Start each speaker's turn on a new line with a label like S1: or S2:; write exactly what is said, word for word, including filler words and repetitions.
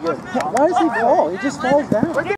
S1: Why does he fall? He just falls down.